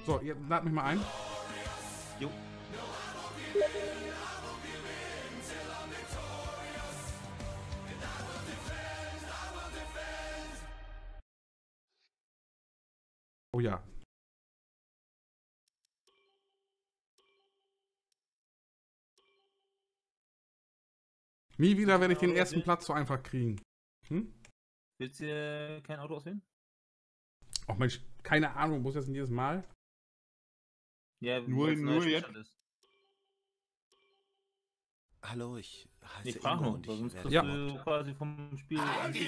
So, jetzt lad mich mal ein. Jo. Oh ja. Nie wieder werde ich den ersten Platz so einfach kriegen. Hm? Willst du kein Auto auswählen? Ach Mensch, keine Ahnung, muss jetzt nicht jedes Mal. Ja, Nur jetzt? ist. Hallo, ich heiße Ich frage Ingo nur, und weil ich sonst werde kriegst Ja. du quasi vom Spiel.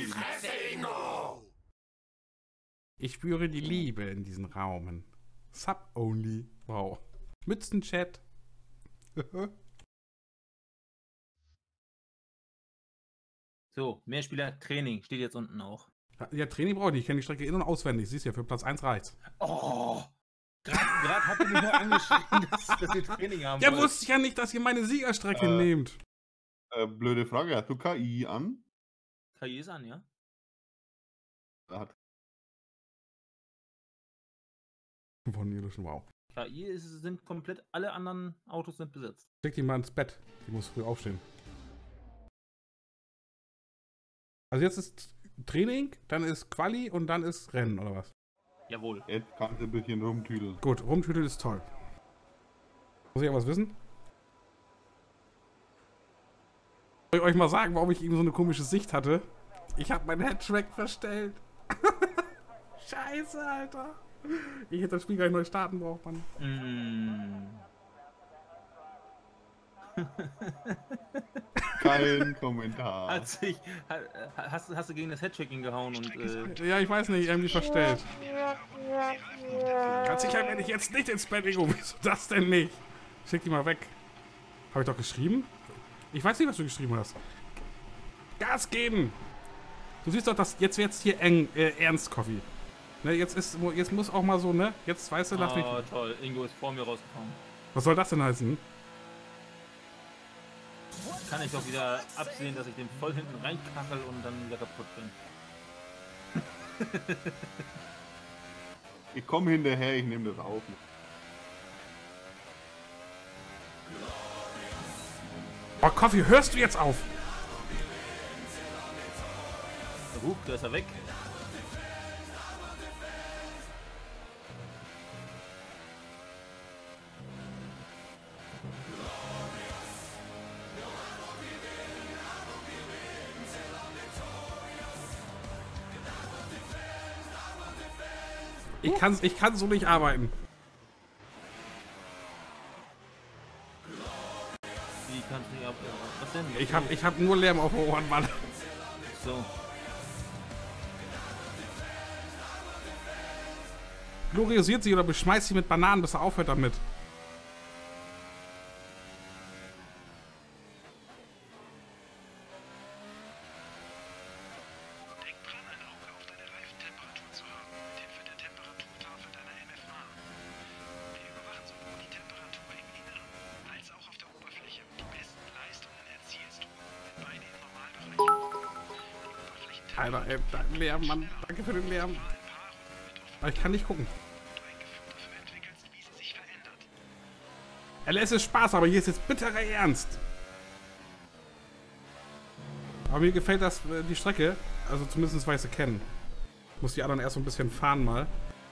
Ich spüre die Liebe in diesen Raumen. Sub-only. Wow. Mützenchat. So, Mehrspieler Training steht jetzt unten auch. Ja, Training brauche ich nicht. Ich kenne die Strecke in- und auswendig. Siehst du ja, für Platz 1 reicht's. Oh! Gerade habt ihr mich nur angeschrieben, dass wir Training haben. Ja, wollt. wusste ich ja nicht, dass ihr meine Siegerstrecke nehmt. Blöde Frage, hast du KI an? KI ist an, ja? Hat Von Nilischen, wow. KI sind komplett, alle anderen Autos sind besetzt. Schick die mal ins Bett. Die muss früh aufstehen. Also jetzt ist Training, dann ist Quali und dann ist Rennen, oder was? Jawohl. Jetzt kannst du ein bisschen rumtüdeln. Gut, rumtüdeln ist toll. Muss ich ja was wissen? Soll ich euch mal sagen, warum ich eben so eine komische Sicht hatte? Ich habe meinen Headtrack verstellt. Scheiße, Alter. Ich hätte das Spiel gar nicht neu starten braucht man. Kein Kommentar. Hast du gegen das Headtracking gehauen und Ja, ich weiß nicht, irgendwie verstellt. Ganz sicher werde ich jetzt nicht ins Bett, Ingo. Wieso das denn nicht? Schick die mal weg. Habe ich doch geschrieben? Ich weiß nicht, was du geschrieben hast. Gas geben! Du siehst doch, dass jetzt wird's hier eng, ernst, Coffee. Ne, jetzt muss auch mal so, ne? Jetzt, weißt du, lass mich... toll, Ingo ist vor mir rausgekommen. Was soll das denn heißen? Kann ich doch wieder absehen, dass ich den voll hinten reinkachel und dann wieder kaputt bin. Ich komme hinterher, ich nehme das auf. Oh, Coffee, hörst du jetzt auf? Da ist er weg. Ich kann so nicht arbeiten. Wie kannst du nicht ab... Was denn? Ich hab nur Lärm auf den Ohren, Mann. So. Gloriosiert sie oder beschmeißt sie mit Bananen, bis er aufhört damit. Denk dran, ein Auge auf deine Reifentemperatur zu haben, mithilfe der Temperaturtafel deiner MFA. Wir überwachen sowohl die Temperatur im Inneren als auch auf der Oberfläche. Die besten Leistungen erzielst du, wenn beide im Normalbereich liegen. Die Oberflächentemperatur Alter, ey, Lärm, Mann. Danke für den Lärm. Aber ich kann nicht gucken. du ein Gefühl dafür entwickelst, wie sie sich verändert. LS ist Spaß, aber hier ist jetzt bitterer Ernst. Aber mir gefällt das, die Strecke. Also zumindest, weil ich sie kenne. Ich muss die anderen erst so ein bisschen fahren mal.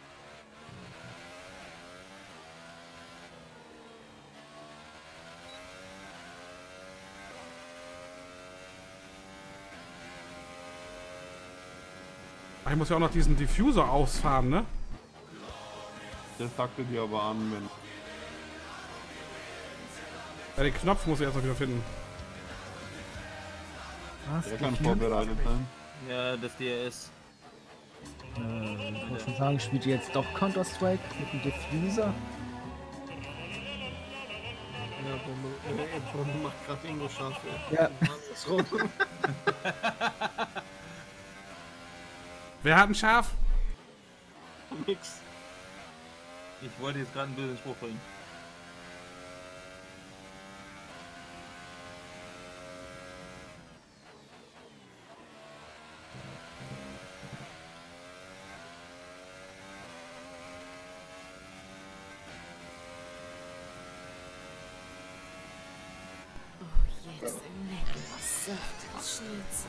Ich muss ja auch noch diesen Diffuser ausfahren, ne? Das sagte dir aber an, wenn... Ja, den Knopf muss ich erst noch wieder finden. Was? Der kann vorbereitet sein. Ja, das DRS. Ich muss schon sagen, spielt ihr jetzt doch Counter-Strike mit dem Diffuser? Ja, Bombe macht gerade Ingo scharf. Ja. Andersrum. Wer hat ein Schaf? Nix. Ich wollte jetzt gerade einen bösen Spruch bringen. Schnitzel.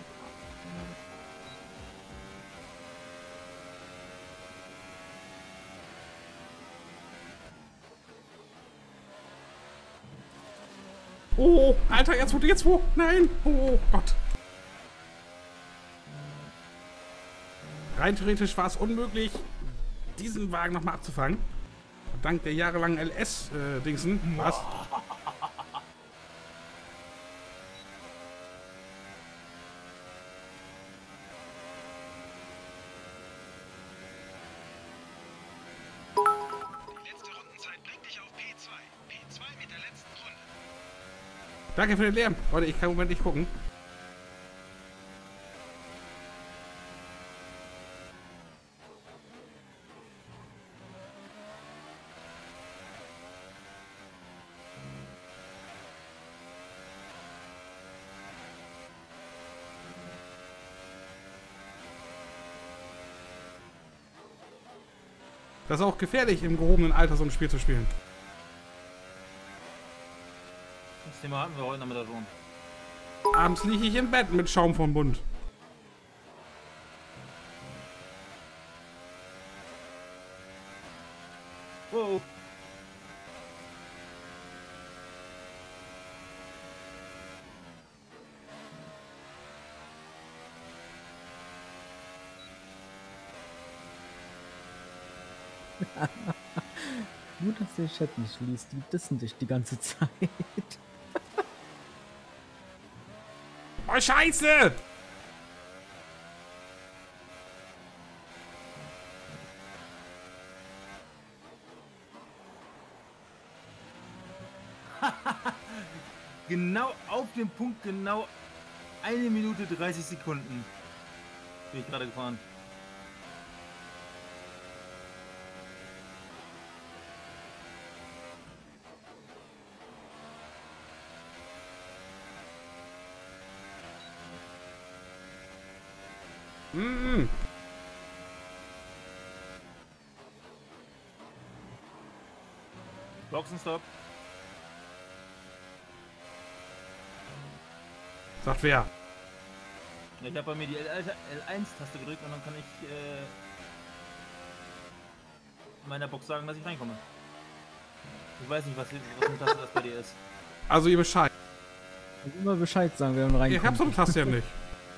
Oh, Alter, jetzt wo? Nein! Oh Gott. Rein theoretisch war es unmöglich, diesen Wagen nochmal abzufangen. Dank der jahrelangen LS-Dingsen. Was? Die letzte Rundenzeit bringt dich auf P2. P2 mit der letzten Runde. Danke für den Lärm. Leute, ich kann im Moment nicht gucken. Das ist auch gefährlich, im gehobenen Alter so ein Spiel zu spielen. Das Thema hatten wir heute Nachmittag schon. Abends liege ich im Bett mit Schaum vom Mund. Wow. Gut, dass der Chat nicht liest. Die dissen dich die ganze Zeit. Oh, Scheiße! Genau auf den Punkt, genau 1 Minute 30 Sekunden. Bin ich gerade gefahren. Mm. Boxenstopp. Sagt wer? Ich habe bei mir die L1-Taste gedrückt und dann kann ich meiner Box sagen, dass ich reinkomme. Ich weiß nicht, was eine Taste das bei dir ist. Also ihr Bescheid. Und immer Bescheid sagen, wenn man reinkommt. Ich hab so eine Taste ja nicht.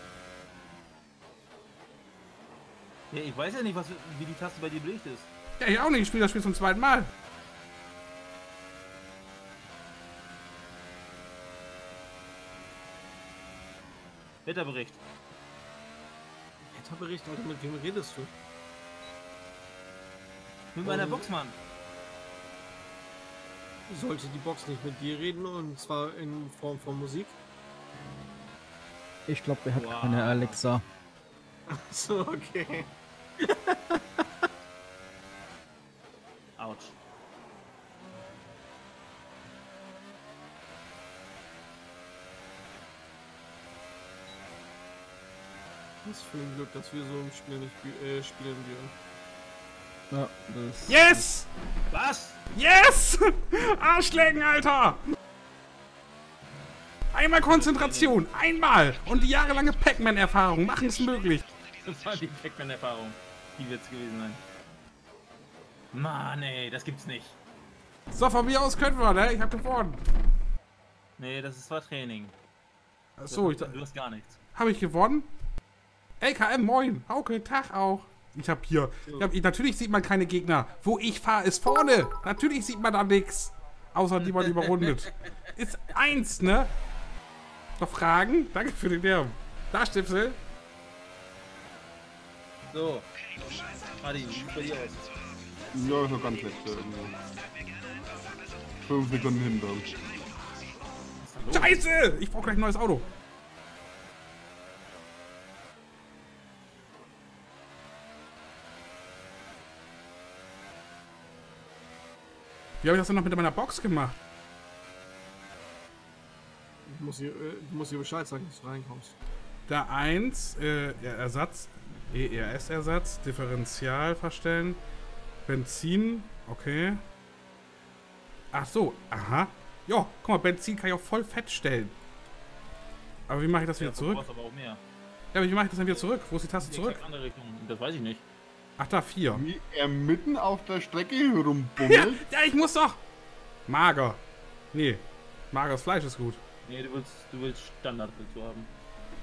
Ja, ich weiß ja nicht, wie die Taste bei dir belegt ist. Ja, ich auch nicht. Ich spiele das Spiel zum zweiten Mal. Wetterbericht. Wetterbericht, Alter, mit wem redest du? Mit meiner Box, Mann. Sollte die Box nicht mit dir reden, und zwar in Form von Musik? Ich glaube, er hat Wow. keine Alexa. Achso, okay. Autsch. Was für ein Glück, dass wir so im Spiel nicht spielen dürfen. Ja, das. Yes! Was? Yes! Arschlecken, Alter! Einmal Konzentration. Einmal. Und die jahrelange Pac-Man-Erfahrung machen es möglich. Das war die Pac-Man-Erfahrung. Die wird's gewesen sein. Mann, ey, das gibt's nicht. So, von mir aus können wir, ne? Ich hab gewonnen. Nee, das war Training. Achso, Du hast gar nichts. habe ich gewonnen? LKM, moin. Hauke, Tag auch. Natürlich sieht man keine Gegner. Wo ich fahre, ist vorne. Natürlich sieht man da nichts. Außer die man überrundet. Ist 1, ne? Noch Fragen? Danke für den Lärm. Da, Stipsel. So. Adi, wie sieht's bei dir aus? Ja, so ganz letzte. 5 Sekunden hinter. Scheiße! Ich brauche gleich ein neues Auto. Wie habe ich das denn noch mit meiner Box gemacht? Du musst hier Bescheid sagen, dass du reinkommst. Da 1, Ersatz, ERS-Ersatz, Differential verstellen, Benzin, okay. Ach so, aha. Ja, guck mal, Benzin kann ich auch voll fett stellen. Aber wie mache ich das wieder Ja, zurück? du brauchst aber auch mehr. Ja, aber wie mache ich das denn wieder zurück? Wo ist die Taste Die zurück? exakt andere Richtung. Das weiß ich nicht. Ach, da, 4. Wie er mitten auf der Strecke rumbummelt. Ja, ja, ich muss doch! Mager. Nee, mageres Fleisch ist gut. Nee, du willst Standard willst du haben.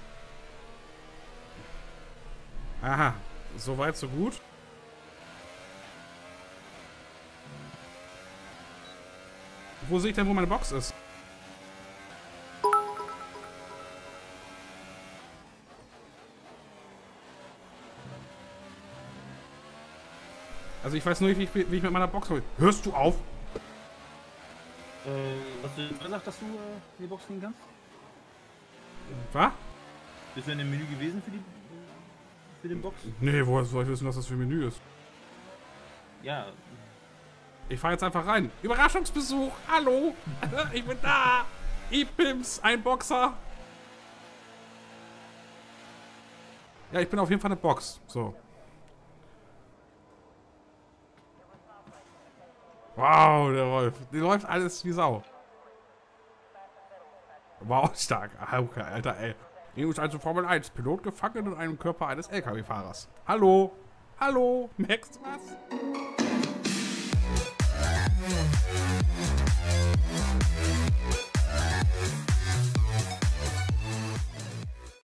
Aha, so weit, so gut. Wo sehe ich denn, wo meine Box ist? Also ich weiß nur nicht, wie ich mit meiner Box hol. Hörst du auf? Was du gesagt, dass du in die Box gehen kannst? Was? Bist du in dem Menü gewesen für den Box? Nee, woher soll ich wissen, was das für ein Menü ist? Ja. Ich fahre jetzt einfach rein. Überraschungsbesuch. Hallo. Ich bin da. Pims, ein Boxer. Ja, ich bin auf jeden Fall eine Box. So. Wow, der Rolf. Der läuft alles wie Sau. Wow, stark. Okay, Alter, ey. Neo ist also Formel 1. Pilot gefangen in einem Körper eines LKW-Fahrers. Hallo. Hallo. Merkst du was?